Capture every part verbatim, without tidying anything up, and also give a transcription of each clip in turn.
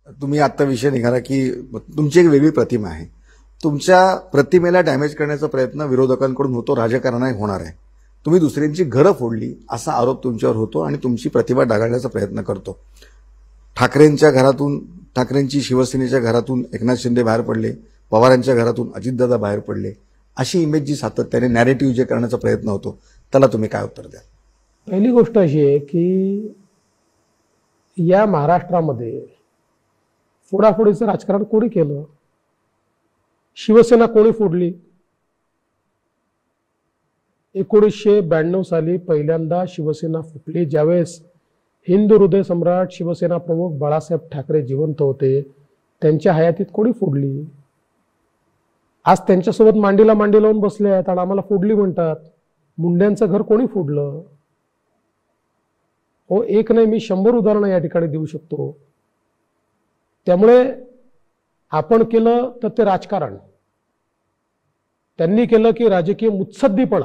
तुम्ही आता विषय निघाला की तुमची एक वेगळी प्रतिमा आहे. तुमच्या प्रतिमेला डॅमेज करण्याचा प्रयत्न विरोधकांकडून होतो, राजकारणाने होणार आहे. तुम्ही दुसऱ्यांची घरं फोडली असा आरोप तुमच्यावर होतो आणि तुमची प्रतिभा डागाळण्याचा प्रयत्न करतो. ठाकरेंच्या घरातून, ठाकरेंची शिवसेनेच्या घरातून एकनाथ शिंदे बाहेर पडले, पवारांच्या घरातून अजितदादा बाहेर पडले, अशी इमेज जी सातत्याने नॅरेटिव्ह जे करण्याचा प्रयत्न होतो, त्याला तुम्ही काय उत्तर द्याल? पहिली गोष्ट अशी आहे की या महाराष्ट्रामध्ये फोडाफोडीचं राजकारण कोणी केलं? शिवसेना कोणी फोडली? एकोणीसशे ब्याण्णव साली पहिल्यांदा शिवसेना फुटली, ज्यावेळेस हिंदू हृदय सम्राट शिवसेना प्रमुख बाळासाहेब ठाकरे जिवंत होते. त्यांच्या हयातीत कोणी फोडली? आज त्यांच्यासोबत मांडीला मांडी लावून बसले आहेत आणि आम्हाला फोडली म्हणतात. मुंड्यांचं घर कोणी फोडलं? हो, एक नाही, मी शंभर उदाहरणं या ठिकाणी देऊ शकतो. त्यामुळे आपण केलं तर ते राजकारण, त्यांनी केलं की राजकीय मुत्सद्दीपणा.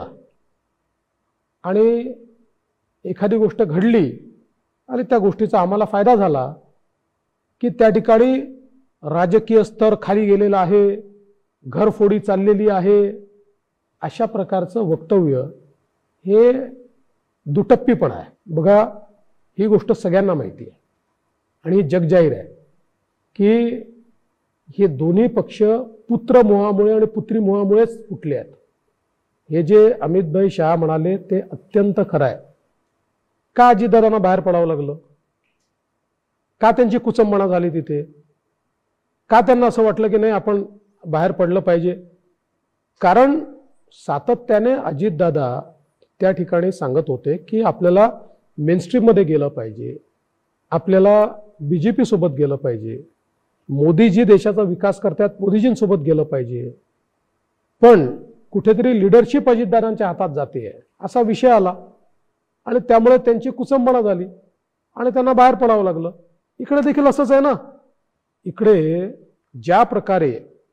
आणि एखादी गोष्ट घडली आणि त्या गोष्टीचा आम्हाला फायदा झाला की त्या ठिकाणी राजकीय स्तर खाली गेलेला आहे, घरफोडी चाललेली आहे. अशा प्रकारचं वक्तव्य हे दुटप्पीपणा आहे. बघा, ही गोष्ट सगळ्यांना माहिती आहे आणि जगजाहीर आहे की हे दोन्ही पक्ष पुत्रमोहामुळे आणि पुत्रीमोहामुळेच फुटले आहेत. हे जे अमितभाई शहा म्हणाले ते अत्यंत खरं आहे. का अजितदादांना बाहेर पडावं लागलं? का त्यांची कुचंबणा झाली तिथे? का त्यांना असं वाटलं की नाही आपण बाहेर पडलं पाहिजे? कारण सातत्याने अजितदादा त्या ठिकाणी सांगत होते की आपल्याला मेनस्ट्रीममध्ये गेलं पाहिजे, आपल्याला बीजेपी सोबत गेलं पाहिजे, मोदीजी देशाचा विकास करतात, मोदीजींसोबत गेलं पाहिजे. पण कुठेतरी लिडरशिप अजितदादांच्या हातात जाते असा विषय आला आणि त्यामुळे त्यांची कुचंबणा झाली आणि त्यांना बाहेर पडावं लागलं. इकडे देखील असंच आहे ना. इकडे ज्या प्रकारे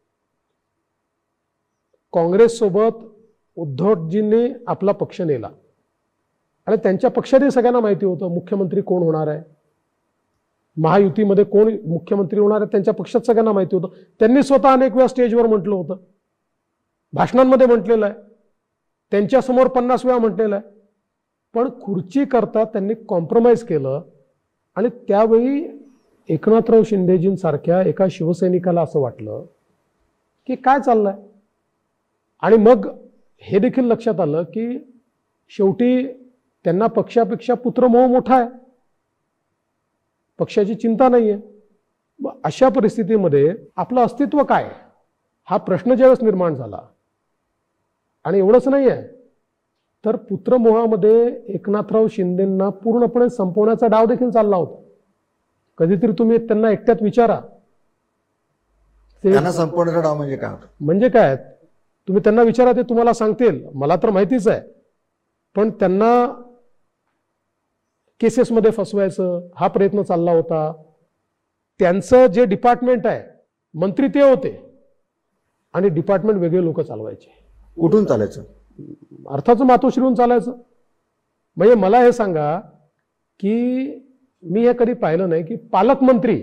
काँग्रेस सोबत उद्धवजींनी आपला पक्ष नेला आणि त्यांच्या पक्षातही सगळ्यांना माहिती होतं मुख्यमंत्री कोण होणार आहे, महायुतीमध्ये कोण मुख्यमंत्री होणार आहे, त्यांच्या पक्षात सगळ्यांना माहिती होतं. त्यांनी स्वतः अनेक वेळा स्टेजवर म्हटलं होतं, भाषणांमध्ये म्हटलेलं आहे, त्यांच्यासमोर पन्नास वेळा म्हटलेलं आहे. पण खुर्ची करता त्यांनी कॉम्प्रोमाइज केलं आणि त्यावेळी एकनाथराव शिंदेजींसारख्या एका शिवसैनिकाला असं वाटलं की काय चाललंय. आणि मग हे देखील लक्षात आलं की शेवटी त्यांना पक्षापेक्षा पुत्रमोह मोठा आहे, पक्षाची चिंता नाहीये. अशा परिस्थितीमध्ये आपलं अस्तित्व काय हा प्रश्न ज्यावेळेस निर्माण झाला. आणि एवढंच नाही आहे तर पुत्रमोहामध्ये एकनाथराव शिंदेंना पूर्णपणे संपवण्याचा डाव देखील चालला होता. कधीतरी तुम्ही त्यांना एकट्यात विचारा, त्यांना संपवण्याचा डाव म्हणजे काय? म्हणजे काय तुम्ही त्यांना विचारा, ते तुम्हाला सांगतील. मला तर माहितीच आहे. पण त्यांना केसेसमध्ये फसवायचं हा प्रयत्न चालला होता. त्यांचं जे डिपार्टमेंट आहे, मंत्री ते होते आणि डिपार्टमेंट वेगळे लोक चालवायचे. कुठून चालायचं? अर्थाचं मातोश्रीहून चालायचं. म्हणजे मला हे सांगा की मी हे कधी पाहिलं नाही की पालकमंत्री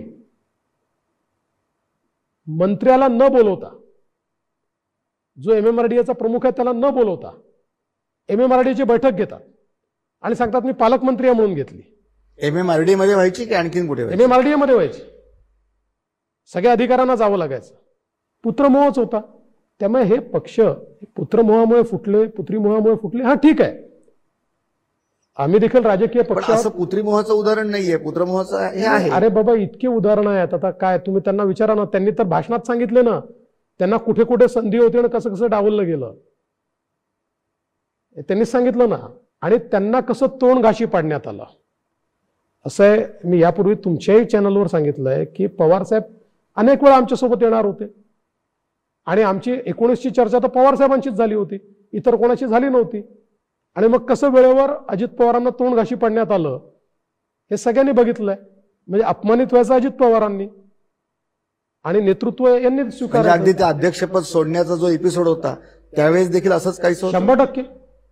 मंत्र्याला न बोलवता, जो एम एम आर डी एचा प्रमुख आहे त्याला न बोलवता एम एम आर डी ची बैठक घेतात आणि सांगतात मी पालकमंत्री म्हणून घेतली. एम एम आर डी मध्ये व्हायची की आणखीन कुठे? एम एम आर डी मध्ये व्हायची. सगळ्या अधिकाऱ्यांना जावं लागायचं. पुत्रमोहच होता. त्यामुळे हे पक्ष पुत्रमोहामुळे फुटले, पुत्रीमोहामुळे फुटले, हा ठीक आहे. आम्ही देखील राजकीय पक्ष, असं पुत्रीमोहाचं उदाहरण नाहीये, पुत्रमोहाचं हे आहे. अरे बाबा, इतके उदाहरण आहेत. आता काय तुम्ही त्यांना विचारा ना. त्यांनी तर भाषणात सांगितले ना त्यांना कुठे कुठे संधी होती आणि कसं कसं डावललं गेलं त्यांनीच सांगितलं ना. आणि त्यांना कसं तोंड घाशी पाडण्यात आलं. असं आहे, मी यापूर्वी तुमच्याही चॅनलवर सांगितलंय की पवार साहेब अनेक वेळा आमच्यासोबत येणार होते आणि आमची एकोणीसची चर्चा तर पवार साहेबांचीच झाली होती, इतर कोणाची झाली नव्हती. आणि मग कसं वेळेवर अजित पवारांना तोंड घाशी पाडण्यात आलं हे सगळ्यांनी बघितलंय. म्हणजे अपमानित व्हायचं अजित पवारांनी आणि नेतृत्व यांनी स्वीकारलं. अगदी ते अध्यक्षपद सोडण्याचा जो एपिसोड होता त्यावेळेस देखील असंच काही शंभर टक्के.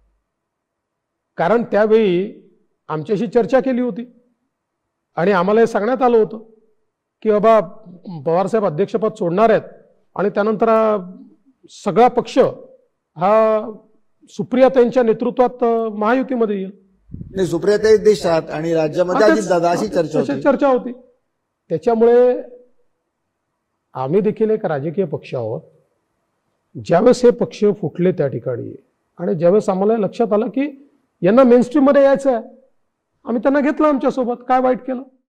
कारण त्यावेळी आमच्याशी चर्चा केली होती आणि आम्हाला हे सांगण्यात आलं होतं की बाबा पवारसाहेब अध्यक्षपद सोडणार आहेत आणि त्यानंतर हा सगळा पक्ष हा सुप्रियाताईंच्या नेतृत्वात महायुतीमध्ये येईल. नाही, सुप्रियाताई देशात आणि राज्यामध्ये अजितदादा अशी चर्चा तशी होती. चर्चा होती. त्याच्यामुळे आम्ही देखील एक राजकीय पक्ष आहोत. ज्यावेळेस हे पक्ष फुटले त्या ठिकाणी आणि ज्यावेळेस आम्हाला लक्षात आलं की यांना मेनस्ट्रीम मध्ये यायचं आहे, आम्ही त्यांना घेतलं आमच्यासोबत. काय वाईट केलं?